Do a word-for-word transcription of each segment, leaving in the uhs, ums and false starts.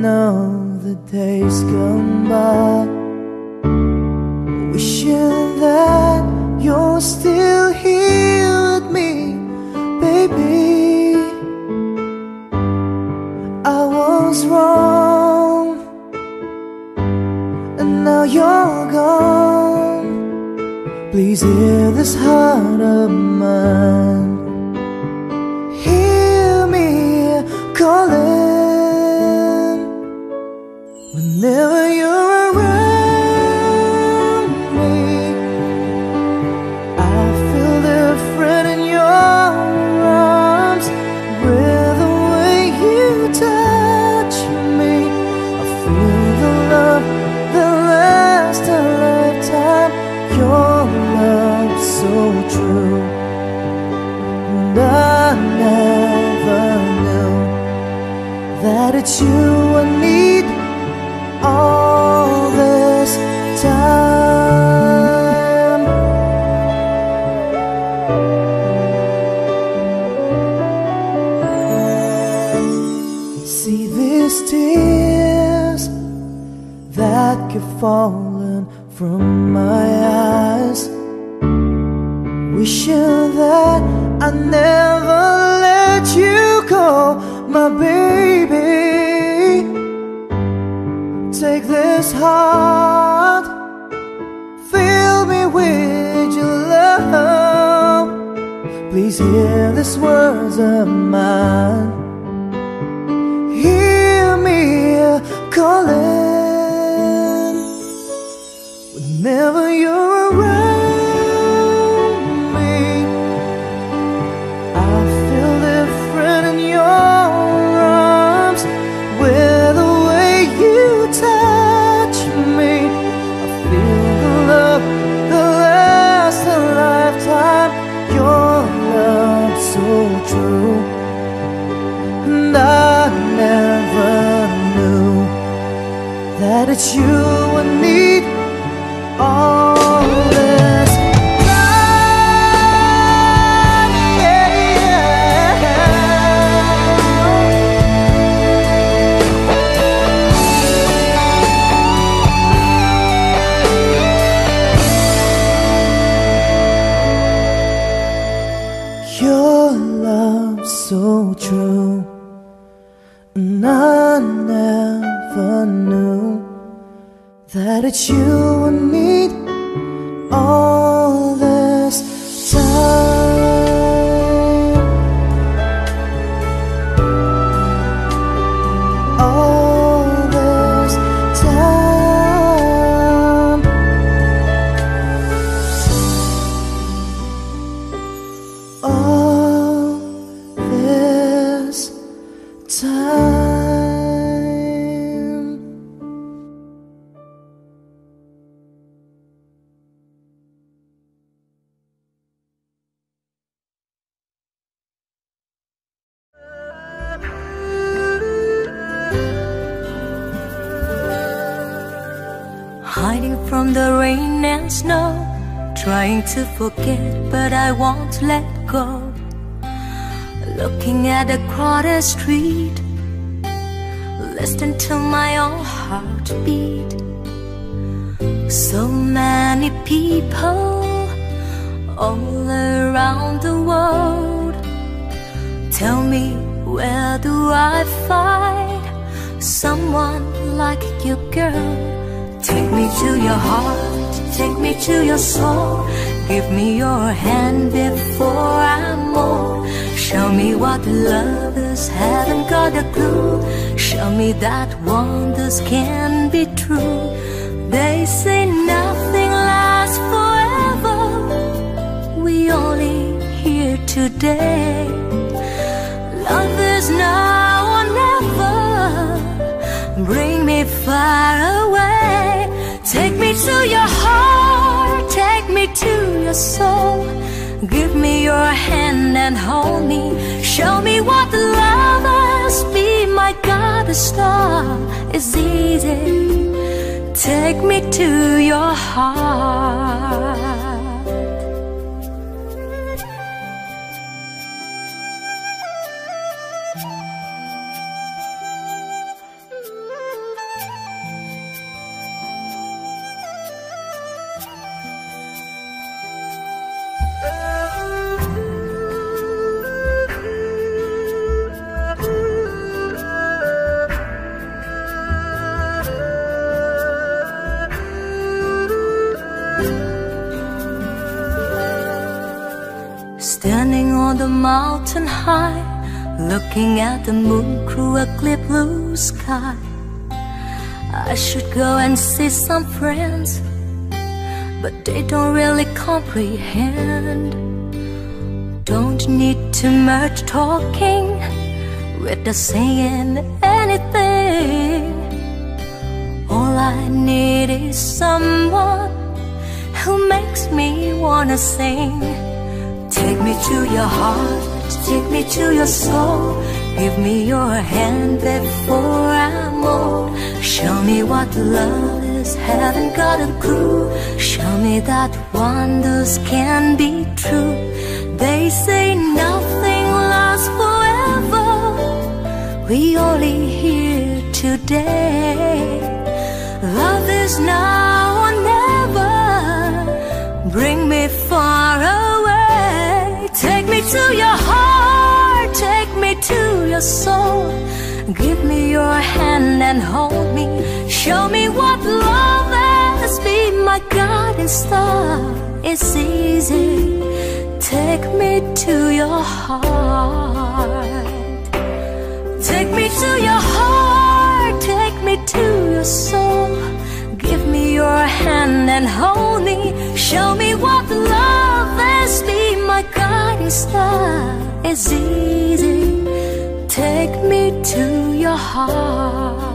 know the days gone by, wishing that you're still here with me, baby. I was wrong, and now you're gone. Please hear this heart of mine, hear me calling. Whenever you're around me, I feel different in your arms. With the way you touch me, I feel the love that lasts a lifetime. Your love so true, and I never knew that it's you I need all this time. See these tears that keep falling from my eyes, wishing that I never let you go, my baby. Take this heart, fill me with your love. Please hear these words of mine, hear me calling. Whenever you're around me, I feel different in your arms. With the way you touch me, I feel the love that lasts a lifetime. Your love so true, and I never knew that it's you I need all this time. Yeah, yeah. Your love so true, and I never knew that it's you I need all this time. All this time. All this time. Hiding from the rain and snow, trying to forget, but I won't let go. Looking at a crowded street, listening to my own heartbeat. So many people all around the world. Tell me, where do I find someone like you, girl? Take me to your heart, take me to your soul. Give me your hand before I'm old. Show me what lovers haven't got a clue. Show me that wonders can be true. They say nothing lasts forever. We only here today. Love is now or never. Bring me far away. Take me to your heart, take me to your soul. Give me your hand and hold me. Show me what the lovers be. My God, the star is easy. Take me to your heart. standing on the mountain high, looking at the moon through a clear blue sky. I should go and see some friends, but they don't really comprehend. Don't need too much talking without saying anything. All I need is someone who makes me wanna sing. Take me to your heart, take me to your soul. Give me your hand before I'm old. Show me what love is, haven't got a clue. Show me that wonders can be true. They say nothing lasts forever. We only here today. Love is now or never. Bring me far away. Take me to your heart, take me to your soul. Give me your hand and hold me. Show me what love is. Be my guiding star. It's easy. Take me to your heart. Take me to your heart. Take me to your soul. Give me your hand and hold me. Show me what love is. Be my guiding star. It's easy. Take me to your heart.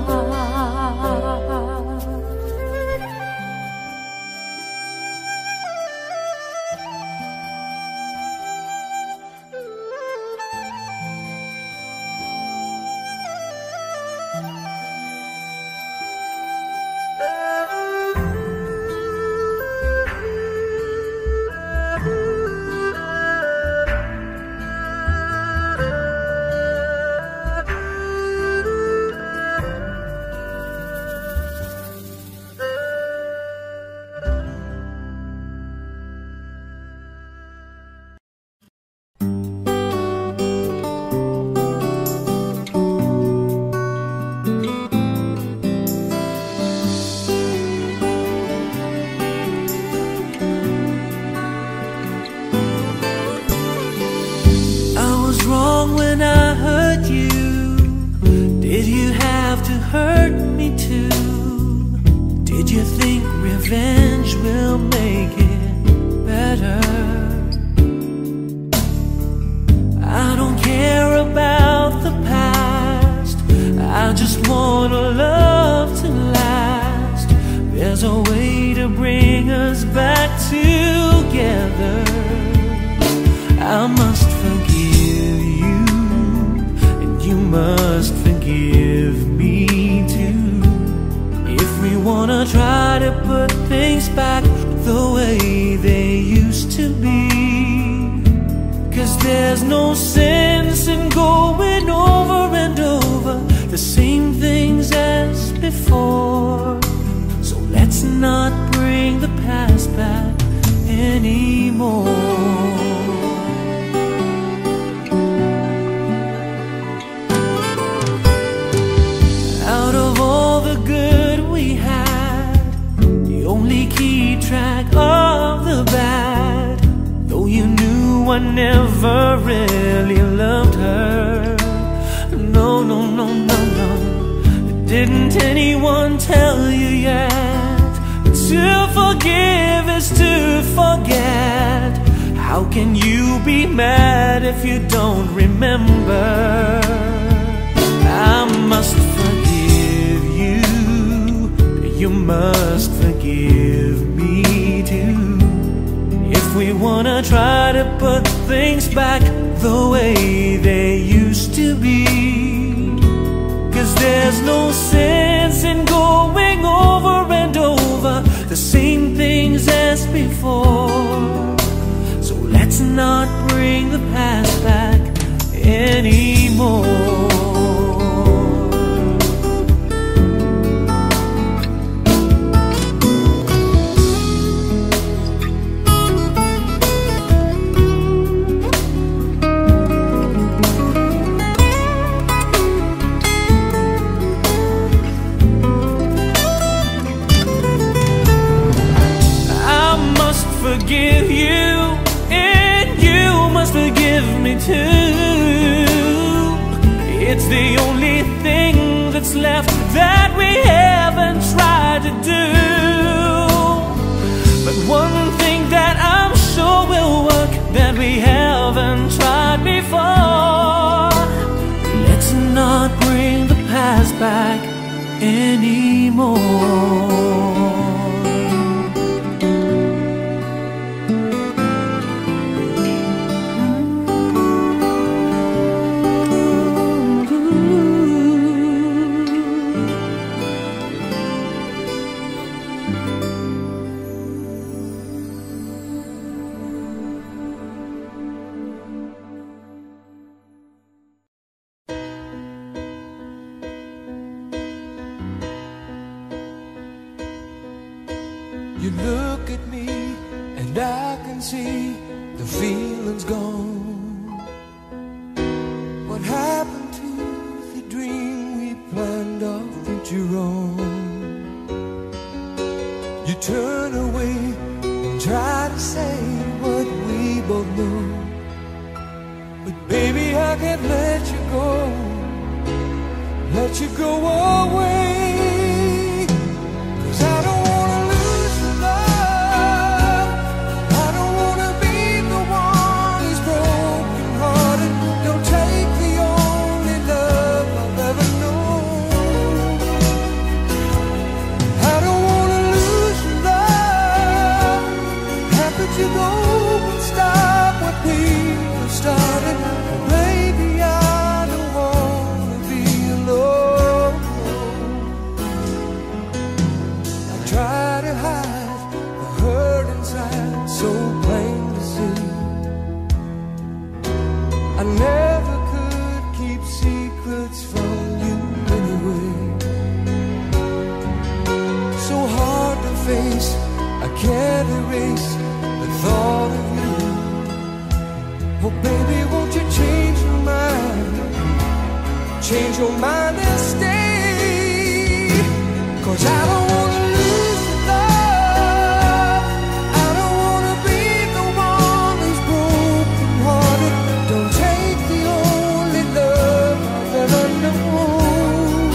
forgive you, and you must must forgive me too. It's the only thing that's left that we haven't tried to do. But one thing that I'm sure will work that we haven't tried before. Let's not bring the past back anymore. You look at me and I can see the feeling's gone. What happened to the dream we planned our future on? You turn away and try to say what we both know, but baby I can't let you go, let you go away. Cause I don't you go and stop what we have started. Baby, I don't wanna be alone. I try to hide the hurt inside, so plain to see. I never could keep secrets from you anyway. So hard to face, I can't erase thought of you. Oh baby, won't you change your mind? Change your mind and stay. Cause I don't wanna lose the love. I don't wanna be the one who's broken hearted. Don't take the only love I've ever known.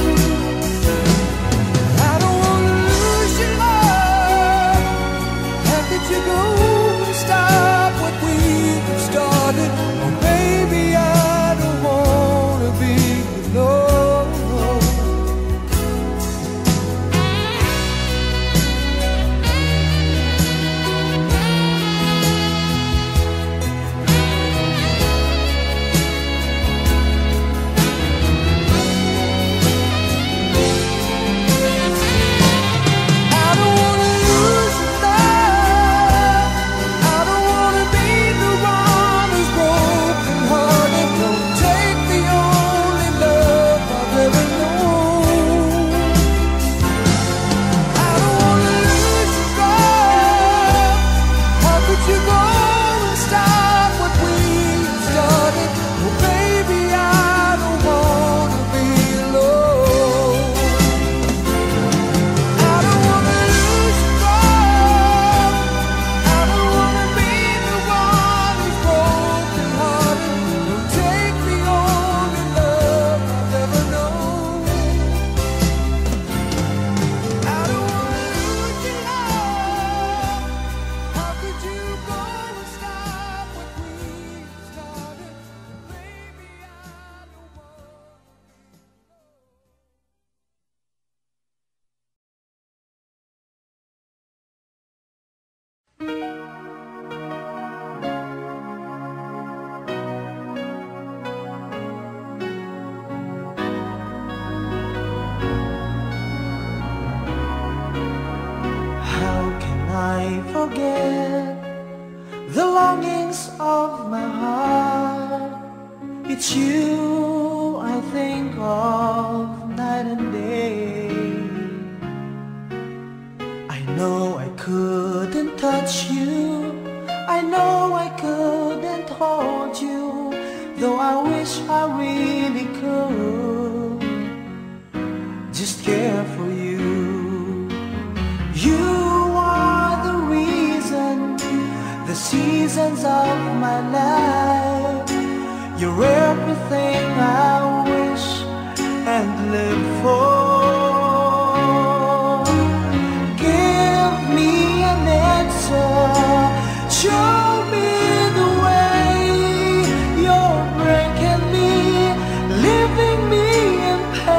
I don't wanna lose your love. How could you go? Stop what we've started. Oh baby, I don't wanna be alone. Forget the longings of my heart. It's you I think of night and day. I know I couldn't touch you, I know I couldn't hold you, though I wish I really could just care for you. You are the reason the seasons of my life. You're everything I wish and live for. Give me an answer, show me the way. You're breaking me, leaving me in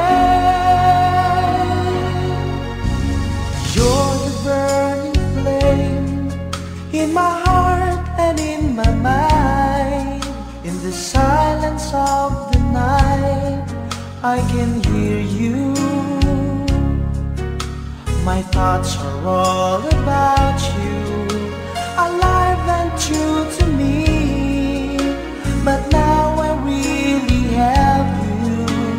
pain. You're the burning flame in my heart and in my mind. In the silence of the night, I can hear you. My thoughts are all about you, alive and true to me. But now I really have you,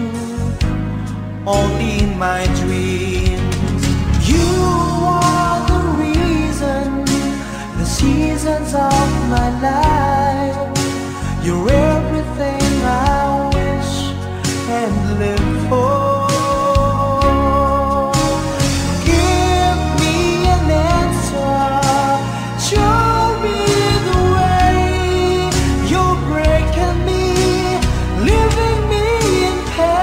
only in my dreams. You are the reason, the seasons of my life. You're everything I wish and live for. Give me an answer, show me the way. You're breaking me, leaving me in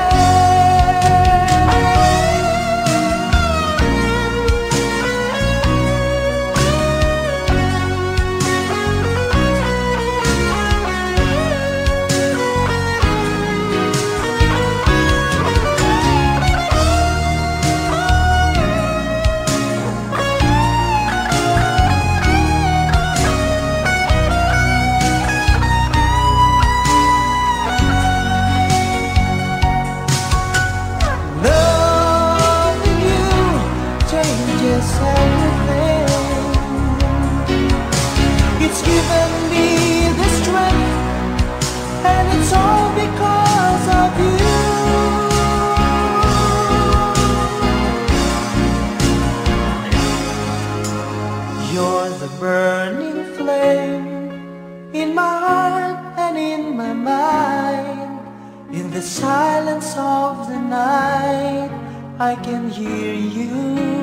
silence of the night, I can hear you.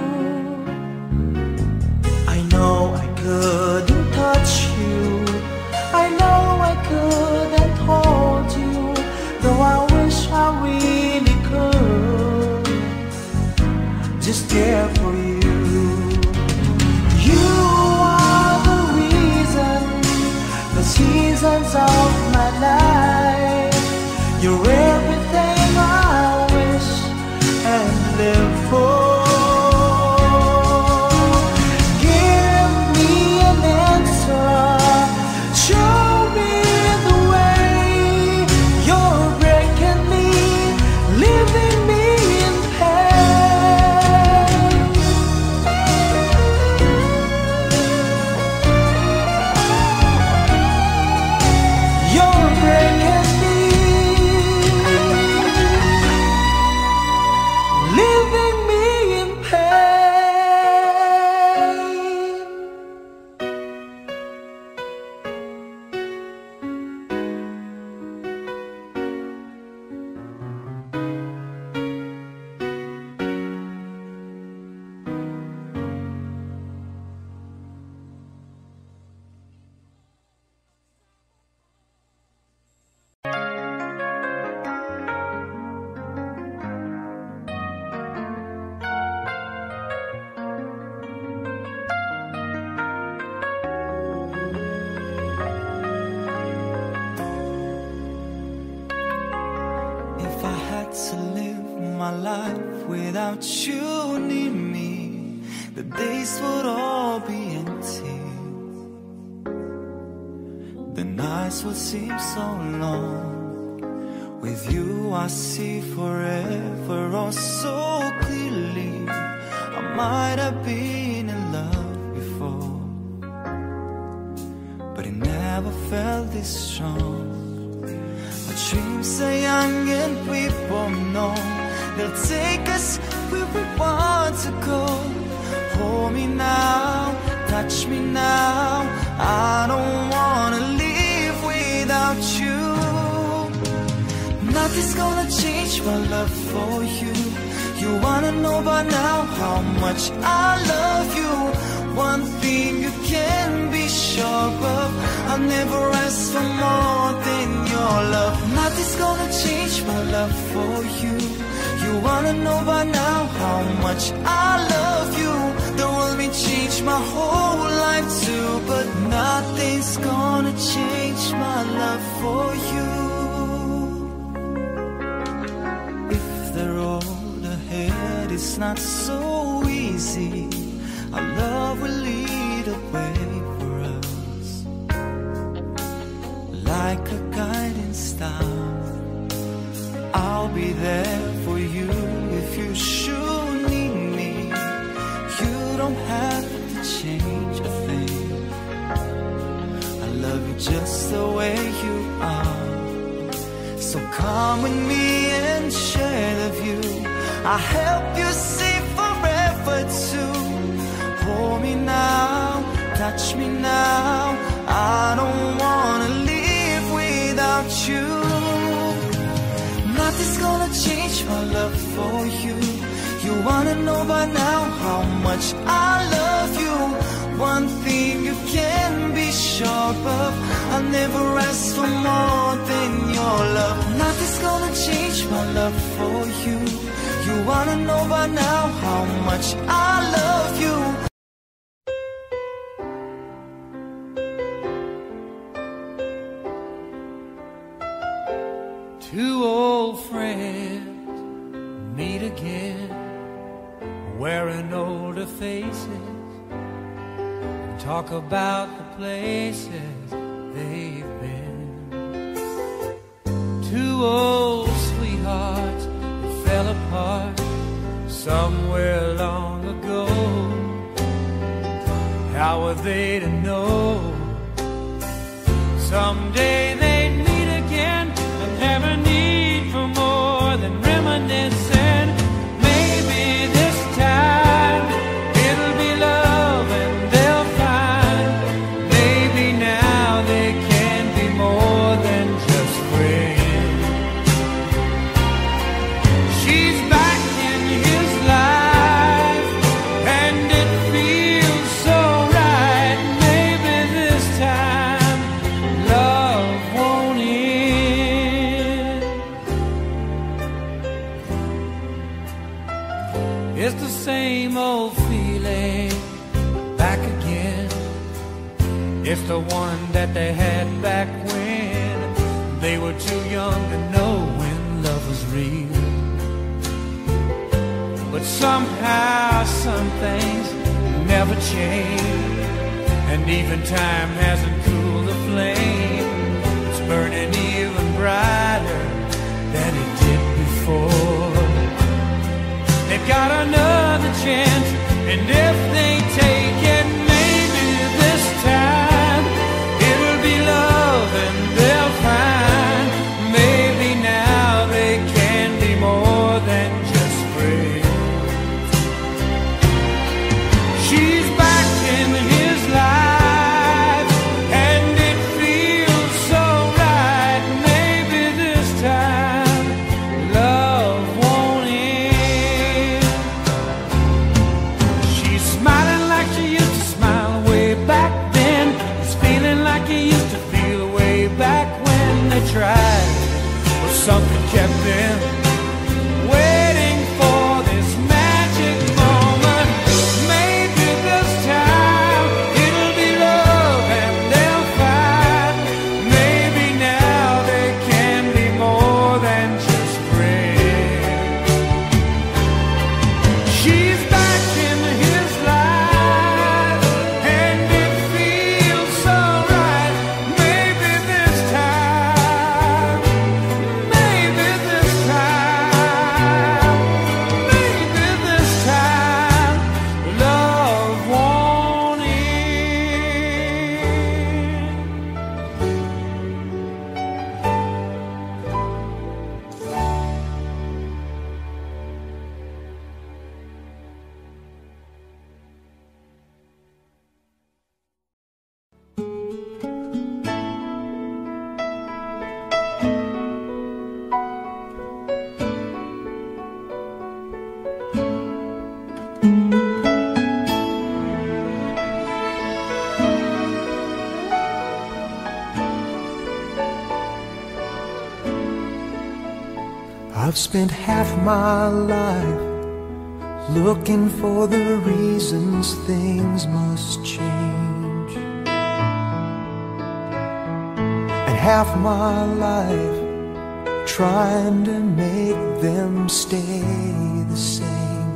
I know I couldn't touch you, I know I couldn't hold you, though I wish I really could just care for you. You are the reason, the seasons of my life. You're everything I wish and live for. Give me an answer, show me the way. You're breaking me, leaving me in pain. You're breaking me, leaving me in pain. If I had to live my life without you near me, the days would all be empty. The nights would seem so long. With you I see forever all so clearly. I might have been in love before, but it never felt this strong. Our dreams are young and we both know they'll take us where we want to go. Hold me now, touch me now. I don't wanna live without you. Nothing's gonna change my love for you. You wanna know by now how much I love you. One thing you can be sure of, I'll never ask for more than your love. Nothing's gonna change my love for you. You wanna know by now how much I love you. The world may change my whole life too, but nothing's gonna change my love for you. If the road ahead is not so easy, our love will lead a way for us, like a guiding star. I'll be there for you if you should need me. You don't have to change a thing. I love you just the way you are. So come with me and share the view. I'll help you see forever too. Hold me now, touch me now. I don't wanna live without you. Nothing's gonna change my love for you. You wanna know by now how much I love you. One thing you can be sure of, I'll never ask for more than your love. Nothing's gonna change my love for you. You wanna know by now how much I love you. Two old friends meet again, wearing older faces, and talk about the places they've been. Two old sweethearts that fell apart somewhere long ago. How were they to know someday they'd meet again and have a need for more than reminiscing? Maybe this time it'll be love and they'll find. Maybe now they can be more than just friends. She's back in his life and it feels so right. Maybe this time love won't end. It's the same old feeling back again. It's the one that they had back when they were too young to know when love was real. But somehow some things never change, and even time hasn't cooled the flame. It's burning even brighter than it did before. They've got another chance, and if they take it, maybe this time it'll be love and they'll find. Maybe now they can be more than just friends. She's back in his life and it feels so right. Maybe this time love won't end. She's smiling like she used to smile way back then. He's feeling like he used to feel way back when they tried, but something kept them waiting for this magic moment. Maybe this time it'll be love and they'll find. Maybe now they can be more than just friends. She's back in his life and it feels so right. Maybe this time, maybe this I've spent half my life looking for the reasons things must change, and half my life trying to make them stay the same.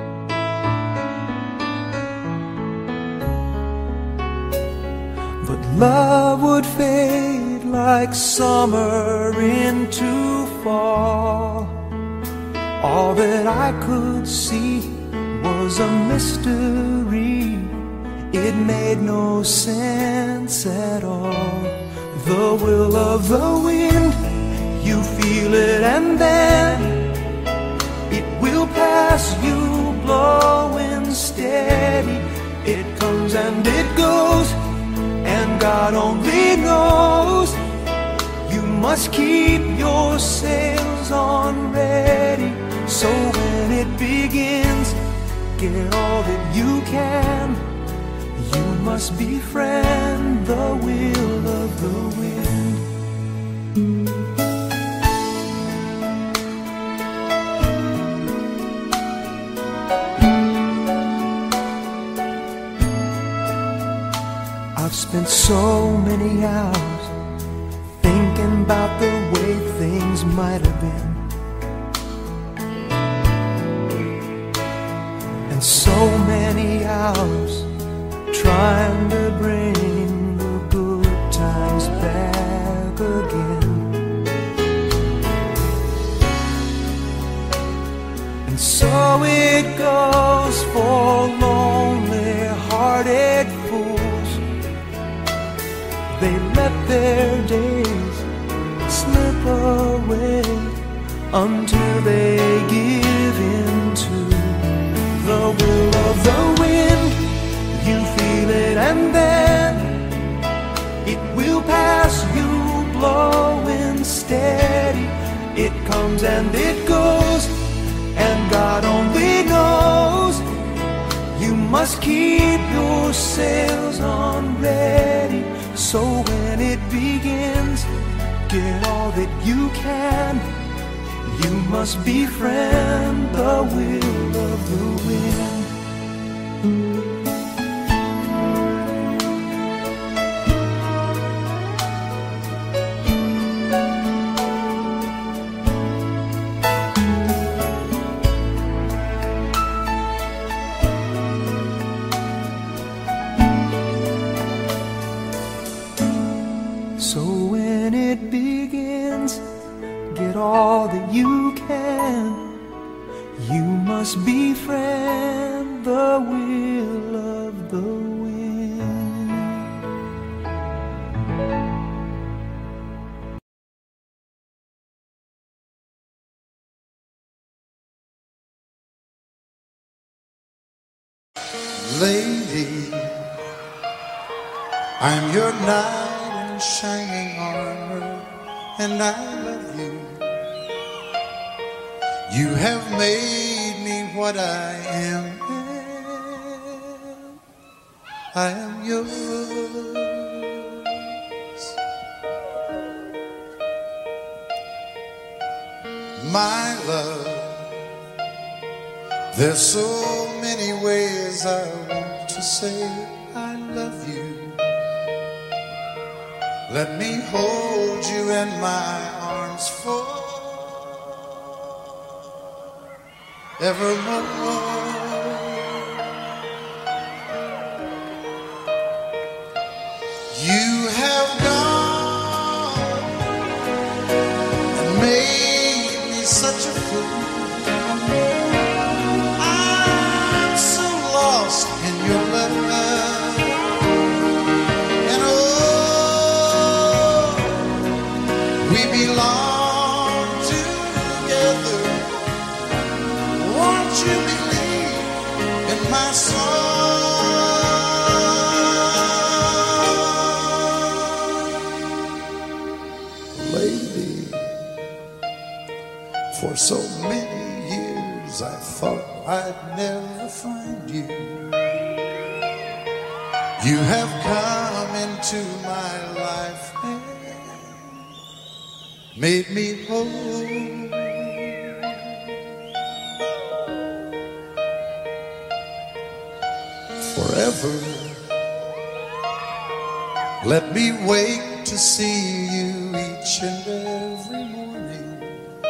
But love would fade like summer into fall. All that I could see was a mystery. It made no sense at all. The will of the wind, you feel it and then it will pass you, blowing steady. It comes and it goes, and God only knows. You must keep your sails on ready, so when it begins, get all that you can. You must befriend the will of the wind. I've spent so many hours thinking about the way things might have been, and so many hours trying to bring the good times back again. And so it goes for lonely hearted fools. They let their days slip away until they give in to the will of the wind. You feel it and then it will pass you, blowing steady. It comes and it goes, and God only knows. You must keep your sails on ready, so when it begins, get all that you can. You must befriend the will of the wind. So when it begins, get all that you can. You must befriend the will of the wind. Lady, I'm your knight in shining armor, and I love you. You have made me what I am. I am yours. My love, there's so many ways I want to say I love you. Let me hold you in my arms forevermore. You have gone and made me such a fool. I'm so lost in your love. We belong together. Won't you believe in my song? Lady, for so many years I thought I'd never find you. You have come into my life, made me whole. ever. Let me wake to see you each and every morning.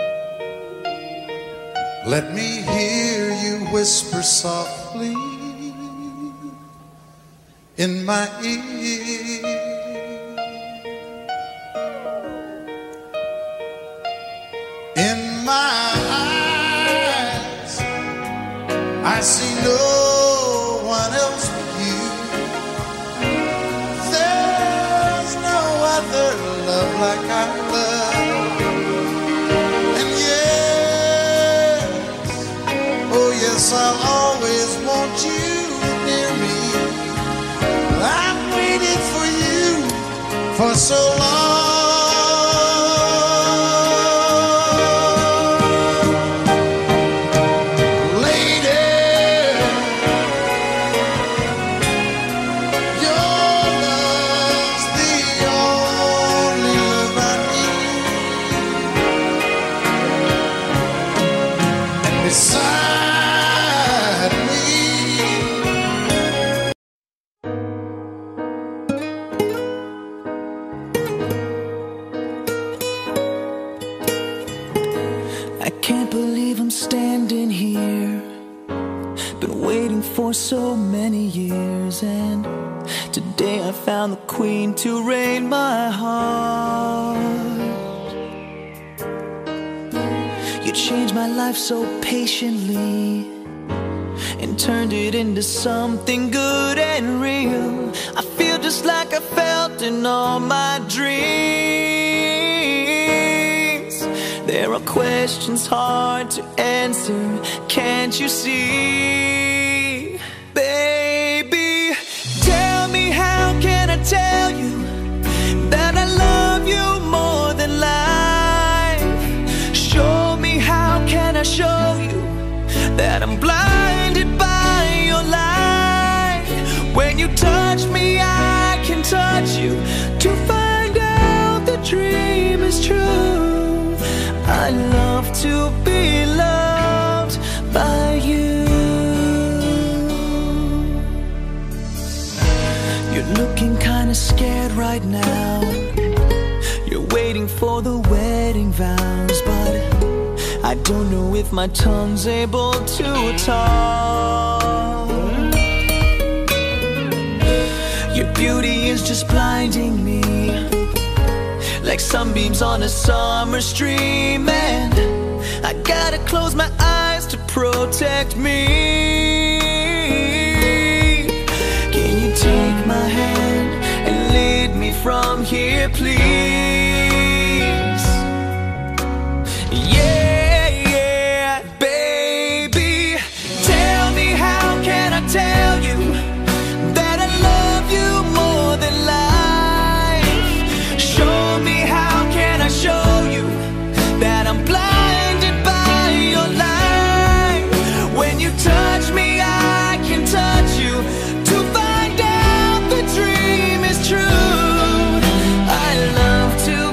Let me hear you whisper softly in my ear. In my eyes, I see no one else but you. There's no other love like our love. And yes, oh yes, I'll always want you near me. I've waited for you for so long. For so many years, and today I found the queen to reign my heart. You changed my life so patiently and turned it into something good and real. I feel just like I felt in all my dreams. There are questions hard to answer, can't you see? Baby, tell me, how can I tell you that I love you more than life? Show me, how can I show you that I'm blinded by your light? When you touch me, I can touch you to find out the dream is true. I love to be loved by you. You're looking kinda scared right now. You're waiting for the wedding vows, but I don't know if my tongue's able to talk. Your beauty is just blinding me, like sunbeams on a summer stream, and I gotta close my eyes to protect me. Take my hand and lead me from here, please. Yeah, yeah, baby, tell me, how can I tell you that I love you more than life? Show me, how can I show you that I'm blinded by your light? When you touch me, I can touch you to find out the dream is true. I love to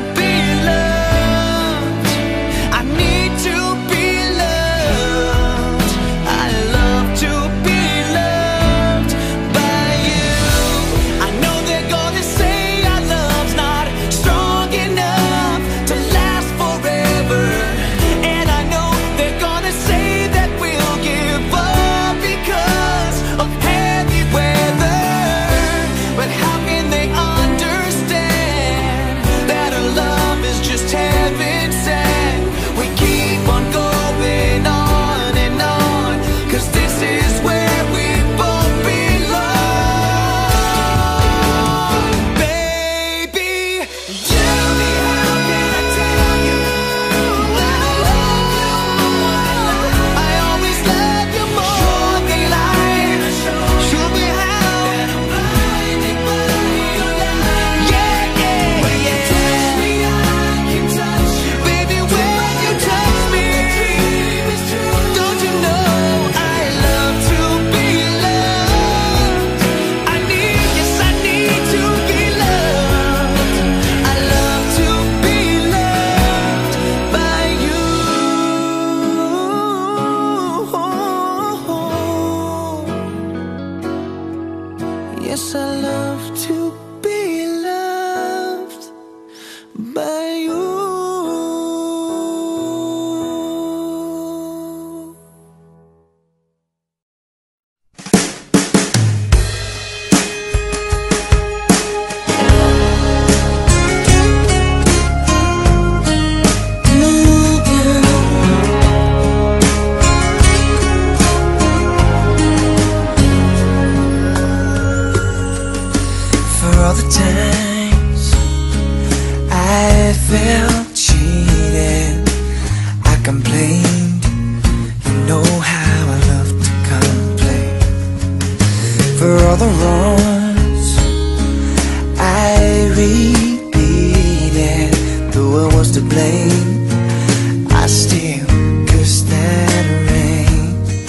felt cheated, I complained. You know how I love to complain. For all the wrongs I repeated, though I was to blame, I still cursed that rain.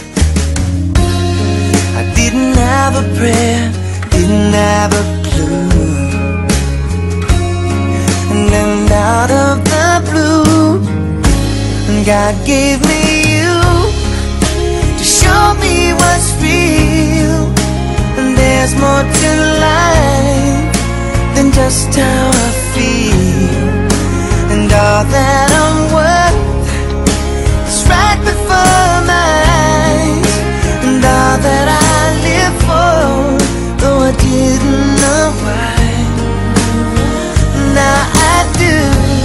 I didn't have a prayer, didn't have a clue, and then out of the blue, God gave me you to show me what's real. And there's more to life than just how I feel. And all that I'm worth is right before my eyes. And all that I live for, though I didn't know why, now I do.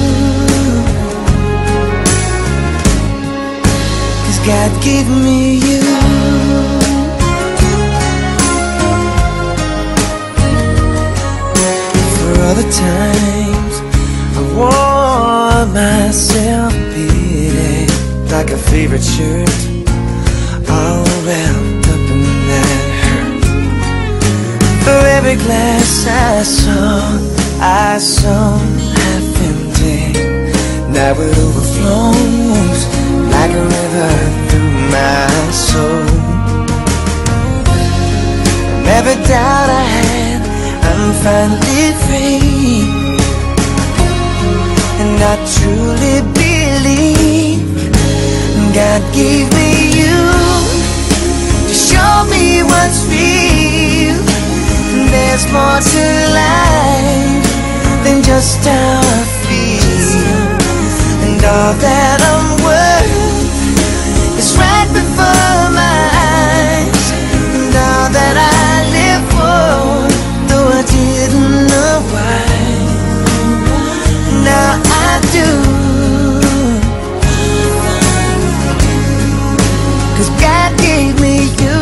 'Cause God gave me you. For all the times I wore myself beating like a favorite shirt, all wrapped up in that hurt. For every glass I saw, I saw half empty. Now it overflows like a river through my soul. And every doubt I had, I'm finally free. And I truly believe God gave me you to show me what's real. And there's more to life than just how I feel. And all that I'm worth is right before my eyes. And all that I live for, though I didn't know why, now I do. 'Cause God gave me you.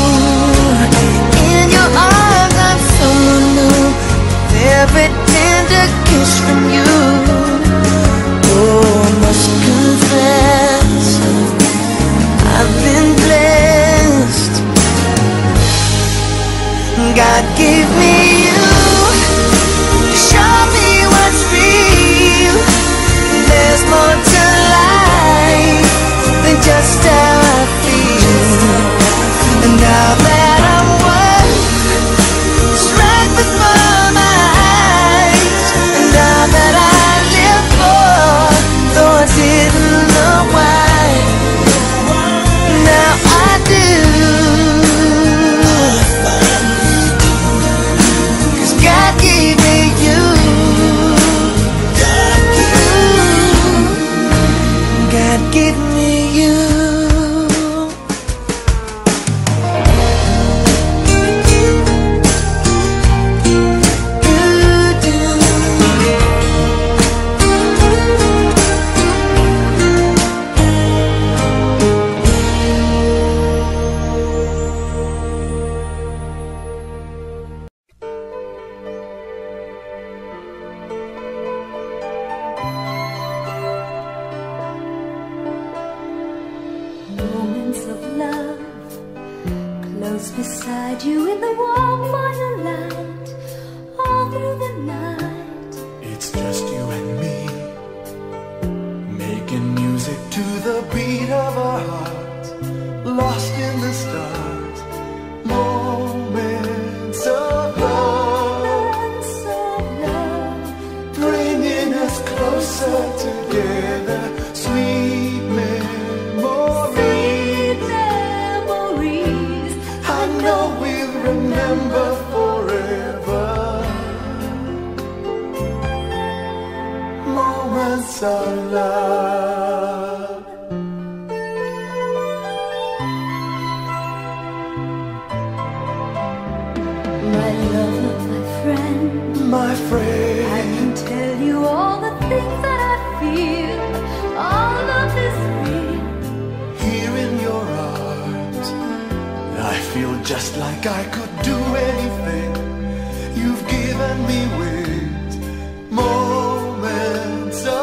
In your arms I'm someone new, with every tender kiss from you. Oh, I must confess, I've been blessed. God gave me you to show me what's real. There's more to life than just how I feel. And now that I'm worth is right before my eyes. And all that I live for, though I didn't know why, now I do. 'Cause God gave me you. God gave me you. Moments of love, close beside you in the warm firelight, all through the night. It's just you and me, making music to the beat of our hearts, lost in the stars. Moments of love, Moments of love, bringing us closer together. Sweet memories, memories. I know we'll remember forever. Moments of love. My lover, my friend, My I friend, can tell you all the things that I feel. All of this real. here in your arms, I feel just like I could do anything. You've given me wings, moments of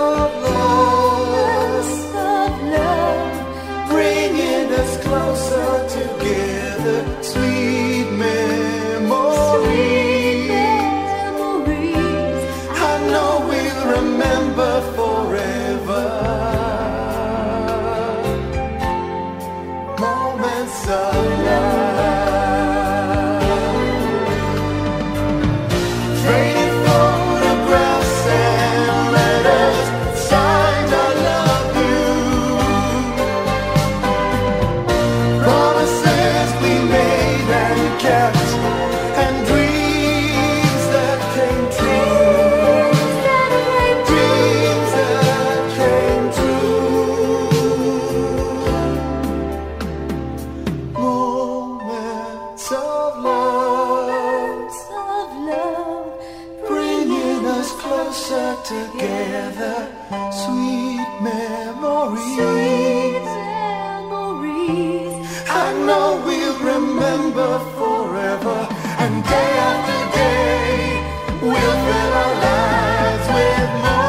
closer together. Sweet memories, Sweet memories. I know we'll remember forever. And day after day, we'll fill our lives with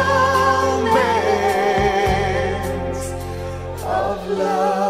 moments of love.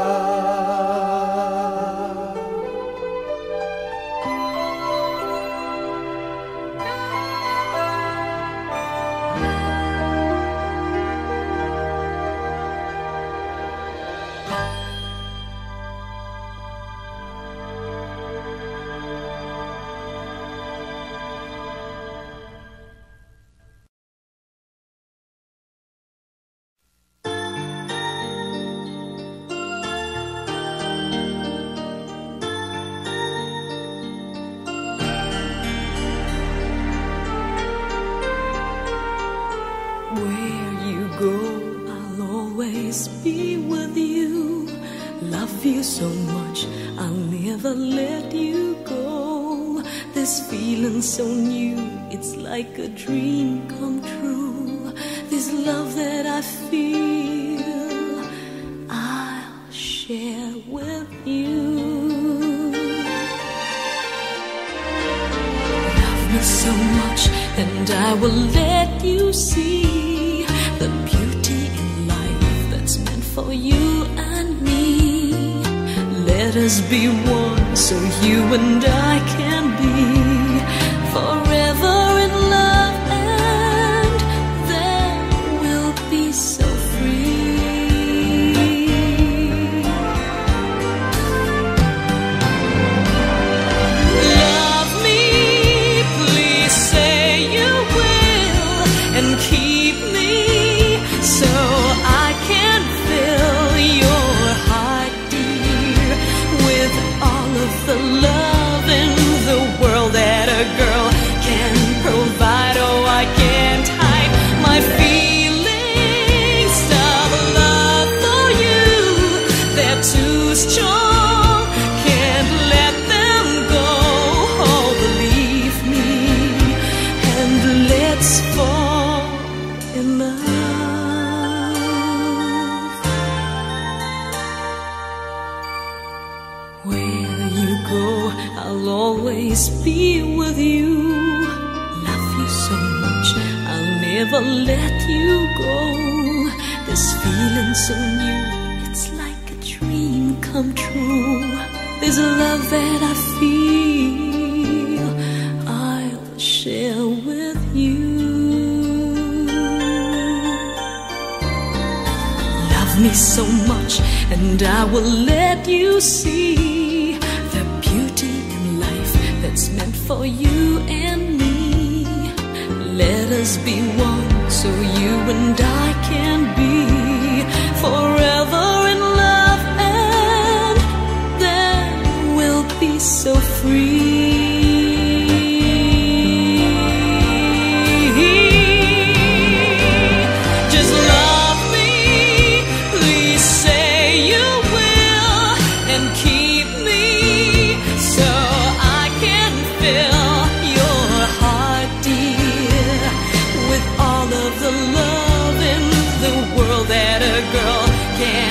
Where you go, I'll always be with you. Love you so much, I'll never let you go. This feeling so new, it's like a dream come true. This love that I feel, I'll share with you. Love me so much, and I will let you see the beauty in life that's meant for you and me. Let us be one so you and I can be forever in love, and then we'll be so free. Love me, please say you will, and keep me so I can fill your heart, dear, with all of the love in the world that a girl can provide. Oh, I can't hide my feelings of love for you. They're too strong, can't let them go. Oh, believe me, and let's fall in love. Where you go, I'll always be with you. Love you so much, I'll never let you go. This feeling so new, it's like a dream come true. This love that I feel, I'll share with you. Love me so much, and I will let you see the beauty in life that's meant for you and me. Let us be one so you and I can be forever in love, and then we'll be so free. Just love me, please say you will, and keep me so I can fill your heart, dear, with all of the love in the world that a girl can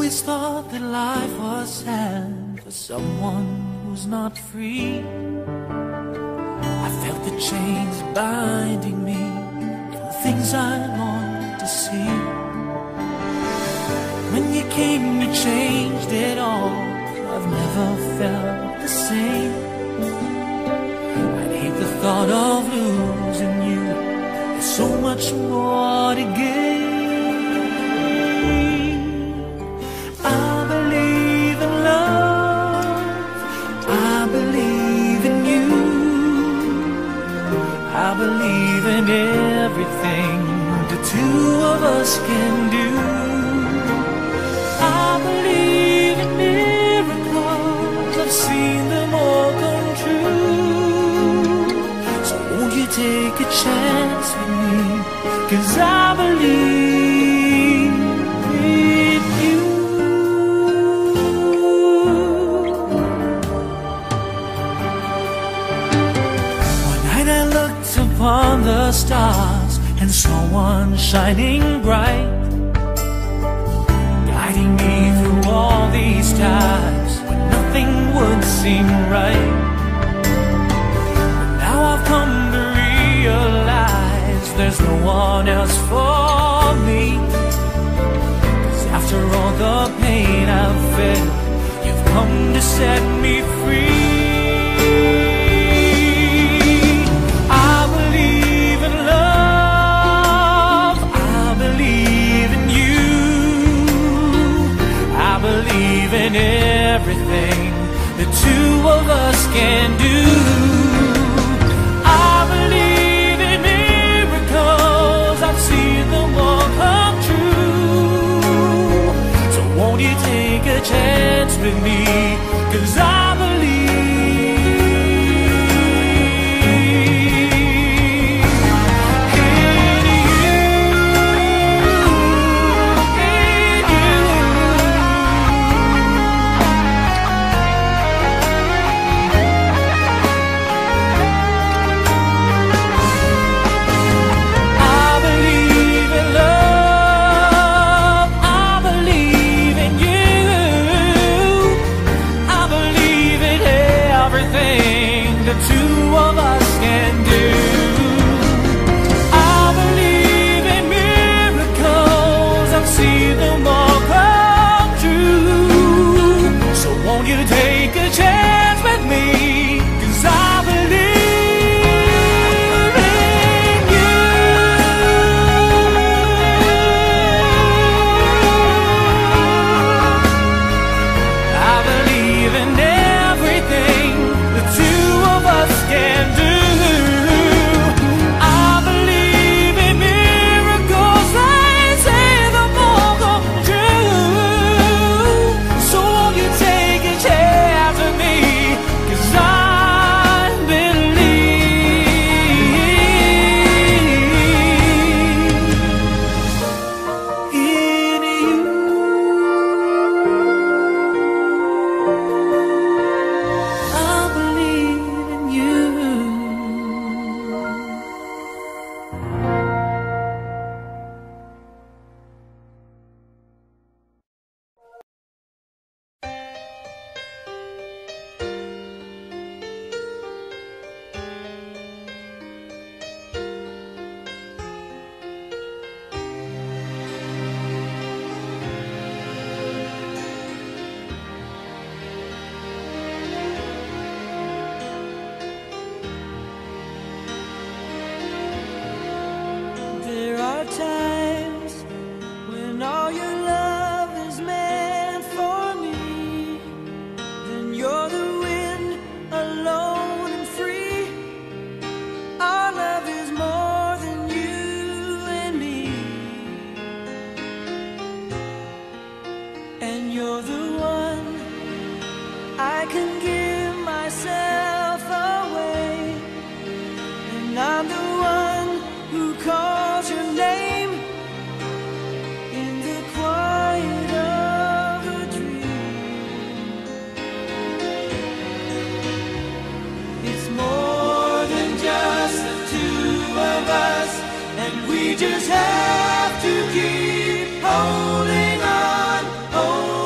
always thought that life was sad for someone who's not free. I felt the chains binding me and the things I longed to see. When you came, you changed it all. I've never felt the same. I'd hate the thought of losing you. There's so much more to gain. I believe in love. I believe in you. I believe in everything the two of us can do. I believe in miracles. I've seen them all come true. So won't you take a chance with me? 'Cause I believe in you. One night I looked upon the stars and saw one shining bright, guiding me through all these times when nothing would seem right. But now I've come to realize there's no one else for me. 'Cause after all the pain I've felt, you've come to set me free. I believe in love. I believe in you. I believe in everything the two of us can do. I believe in miracles. I've seen them all come true. So won't you take a chance with me? 'Cause I We just have to keep holding on, holding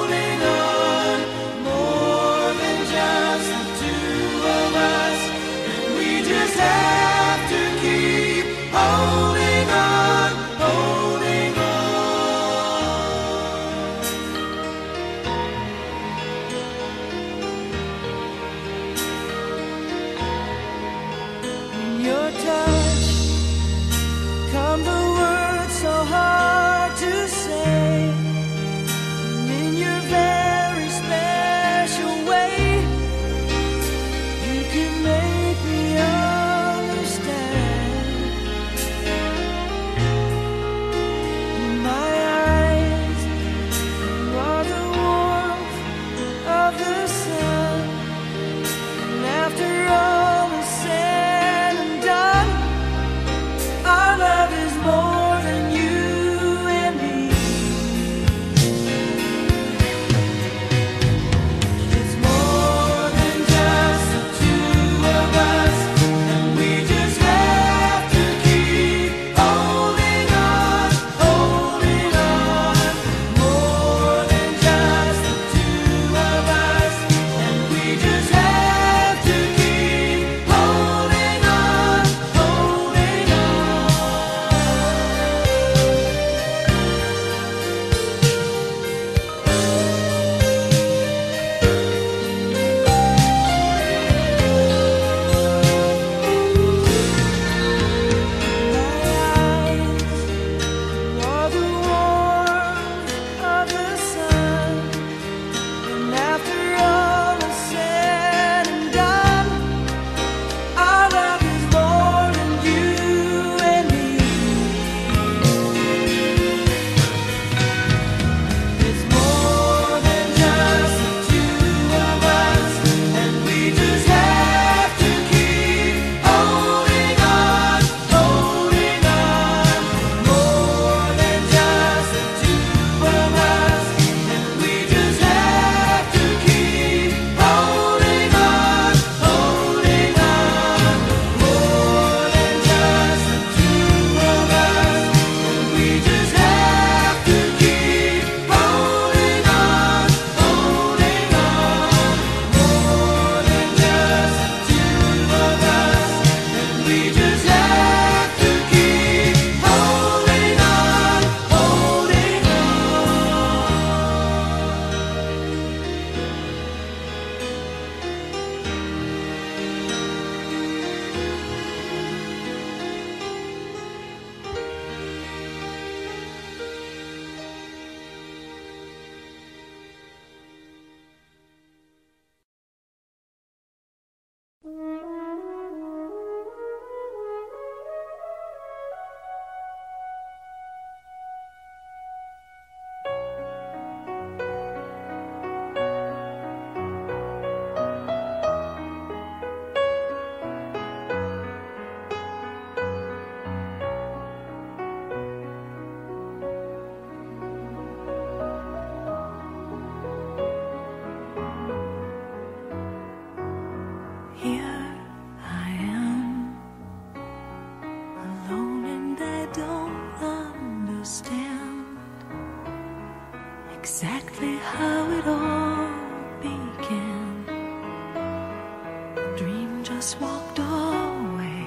exactly how it all began. The dream just walked away.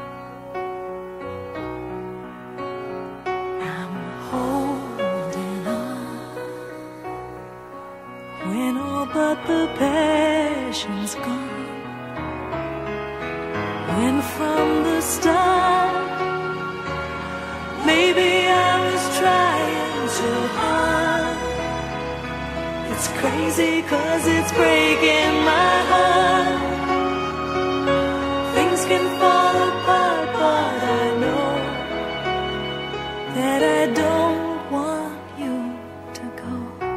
I'm holding on when all but the passion's gone. When from the start, maybe I was trying too hard. It's crazy 'cause it's breaking my heart. Things can fall apart, but I know that I don't want you to go.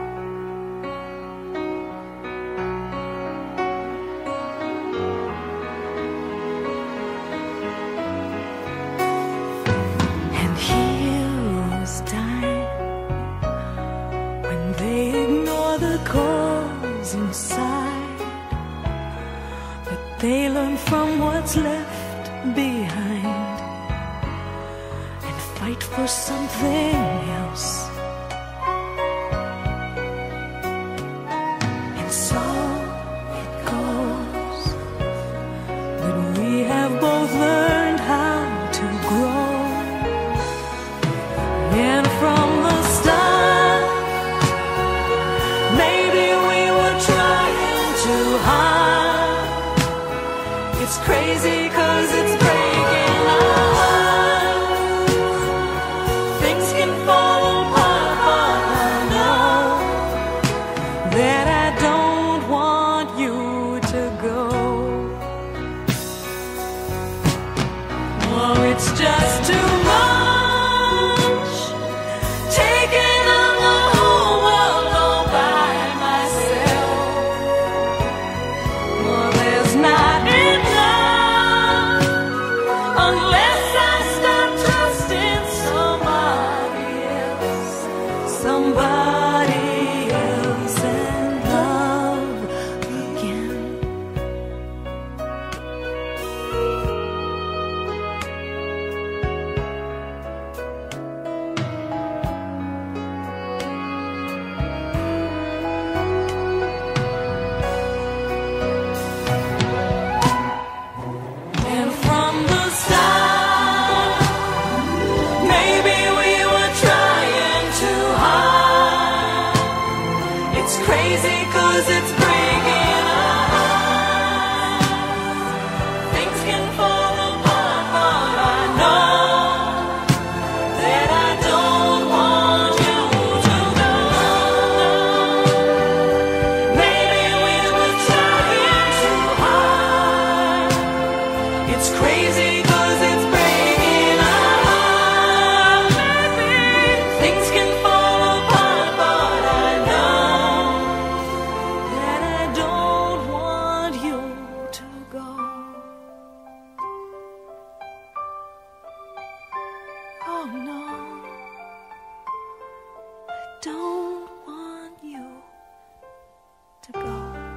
And heroes die when they ignore the cause inside, but they learn from what's left behind and fight for something else. And so it goes, but we have both learned how to grow. And from the start, maybe we were trying too hard. It's crazy 'cause it's breaking our hearts. Things can fall apart, but I know that I don't want you to go. Oh, it's just too much, taking on the whole world all by myself. Well, there's not enough unless I start trusting somebody else, somebody else, and love again. And from the start, maybe we were trying too hard. It's crazy 'cause it's breaking our hearts. Things can fall apart, but I know that I don't want you to go. Maybe we were trying too hard. It's crazy 'cause it's breaking our hearts. Maybe things can fall apart, but I know that I don't want you to go. Oh no, I don't want you to go.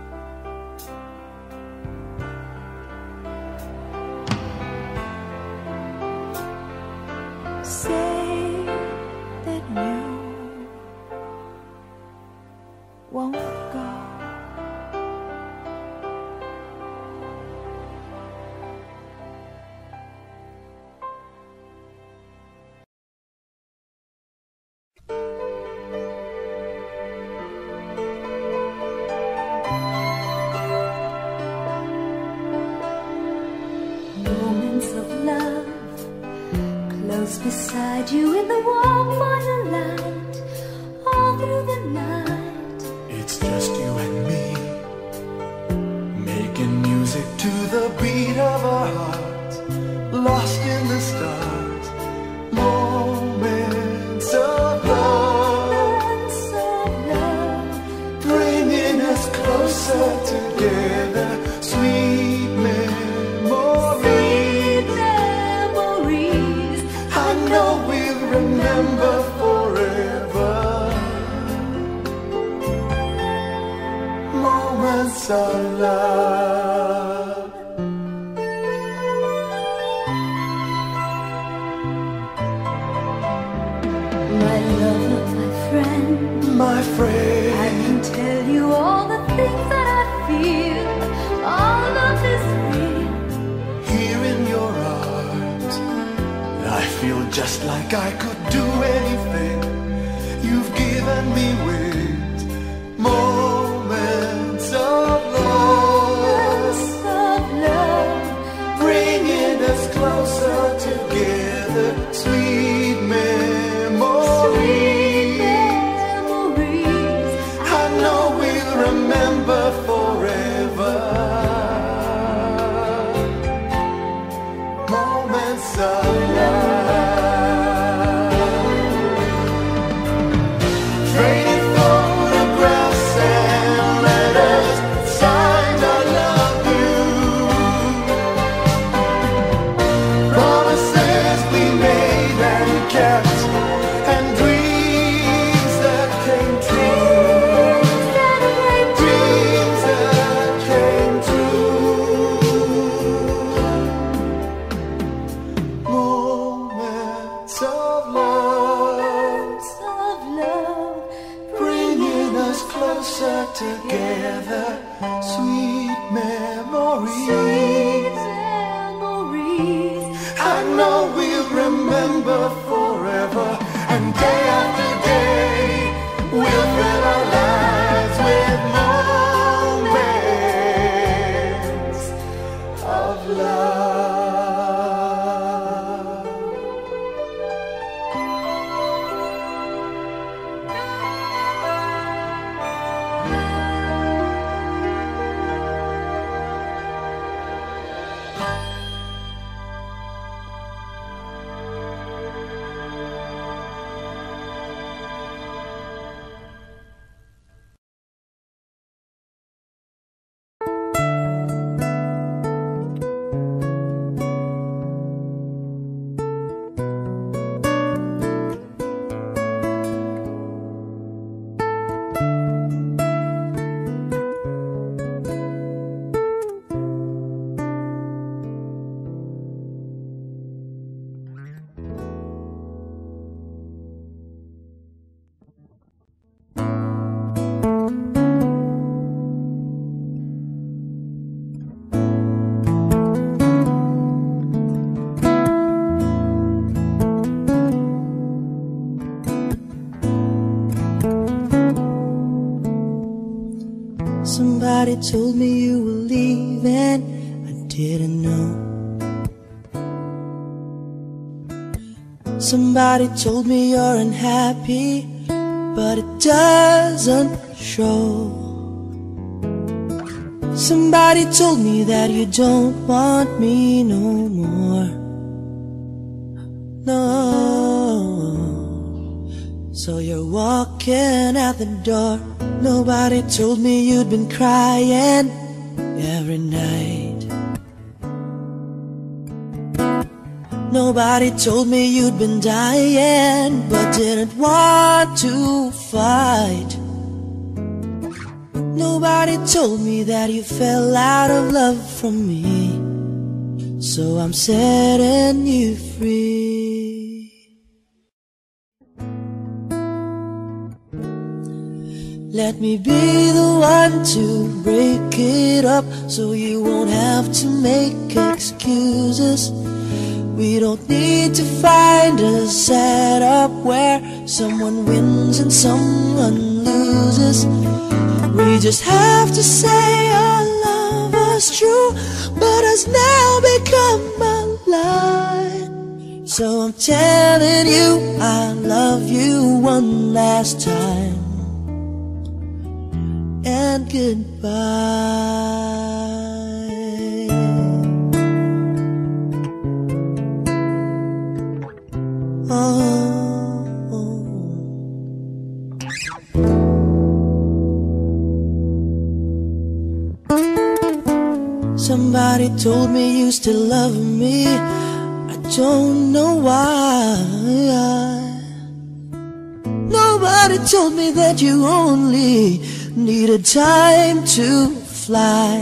Say that you won't go. Moments of love, close beside you in the warm firelight, all through the night. It's just you and me, making music to the beat of our hearts, lost in the stars. Moments of love, Moments of love, bringing us closer together. Sweet memories, memories. I know we'll remember forever. Moments of love. My lover, my friend, My friend. just like I could do anything. You've given me wings, moments of love, of love, bringing us closer together. Sweet memories, memories. I know we'll remember forever. Moments of love, trading photographs and letters, signed I love you, promises we made and kept, and dreams that came true, dreams that came true. Moments of love, Of love, bringing us closer together. Sweet memories, memories. I know we'll remember forever. And day after day, we'll fill our lives with moments of love. Somebody told me you were leaving, I didn't know. Somebody told me you're unhappy, but it doesn't show. Somebody told me that you don't want me no more. No. So you're walking out the door. Nobody told me you'd been crying every night. Nobody told me you'd been dying, but didn't want to fight. Nobody told me that you fell out of love from me. So I'm setting you free. Let me be the one to break it up, so you won't have to make excuses. We don't need to find a setup where someone wins and someone loses. We just have to say our love was true, but has now become a lie. So I'm telling you I love you one last time, and goodbye. Oh, oh. Somebody told me you still love me. I don't know why. Nobody told me that you only needed time to fly.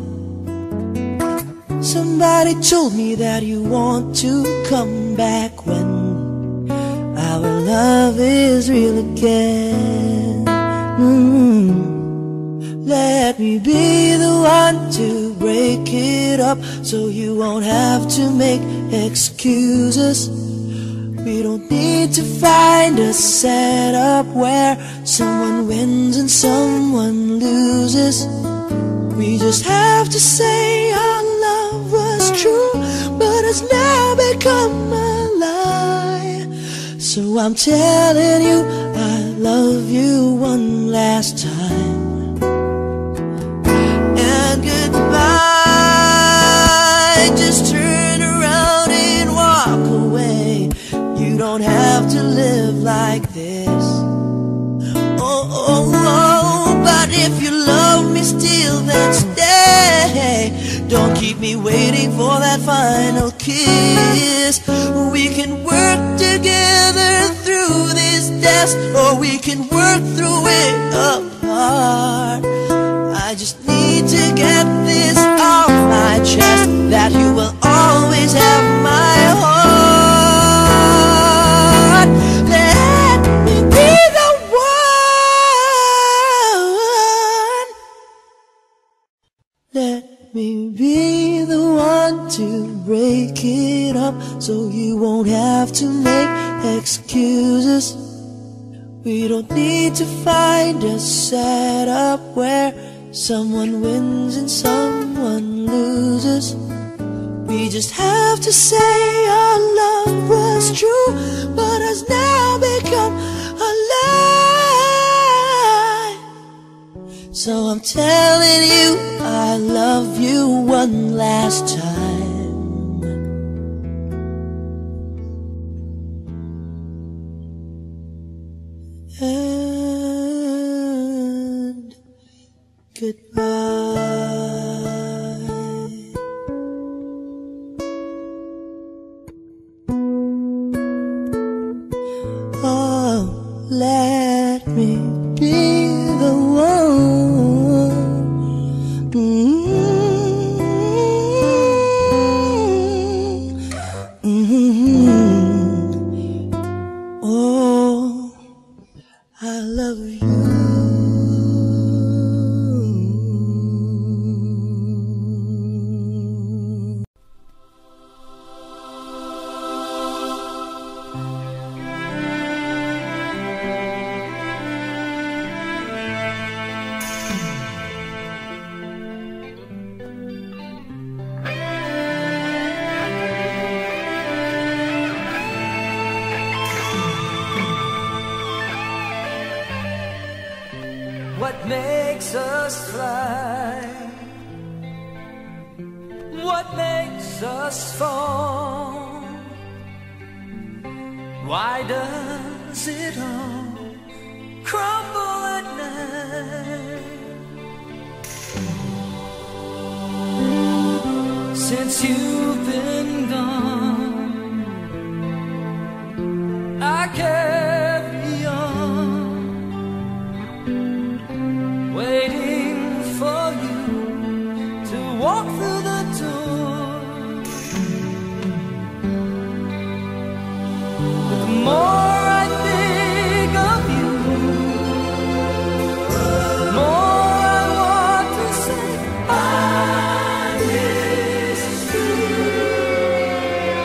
Somebody told me that you want to come back when our love is real again. mm. Let me be the one to break it up, so you won't have to make excuses. We don't need to find a setup where someone wins and someone loses. We just have to say our love was true, but has now become a lie. So I'm telling you, I love you one last time. And goodbye, just turn around and walk away. You don't have to live like this. Oh, oh, oh, but if you love me still, then stay. Don't keep me waiting for that final kiss. We can work together through this test, or we can work through it apart. I just need to get this off my chest, that you will always have my heart. Let me be the one. Let me be the one to break it up, so you won't have to make excuses. We don't need to find a setup where someone wins and someone loses. We just have to say our love was true, but has now become a lie. So I'm telling you, I love you one last time. And goodbye. Oh, let me be the one. Mm-hmm. Mm-hmm. Oh, I love you. What makes us fly? What makes us fall? Why does it all crumble at night? Since you've been gone, I carry on, waiting for you to walk through the door. But the more I think of you, the more I want to say I miss you.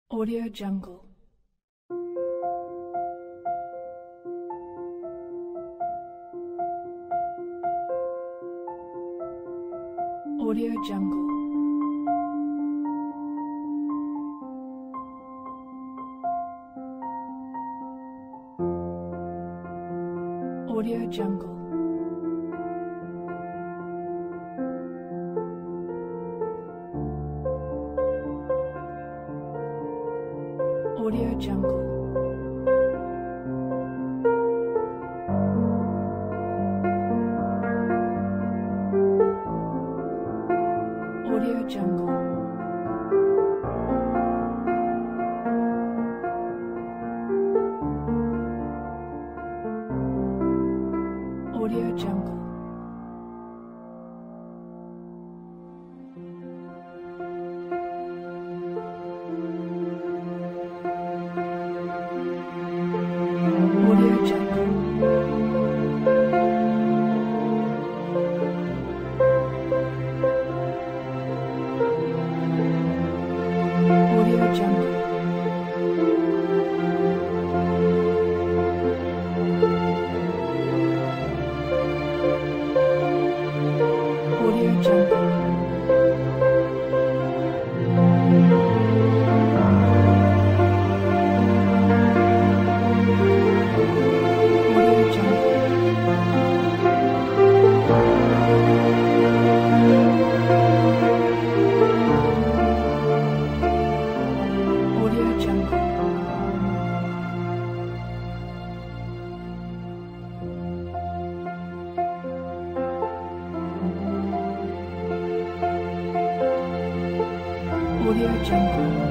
Audio Jungle. Audio Jungle. Audio Jungle. Audio Jungle. Audio Jungle. Audio Jungle. Audio Jungle. Audio Jungle. Audio Jungle. Audio Jungle. Audio Jungle. Audio Jungle.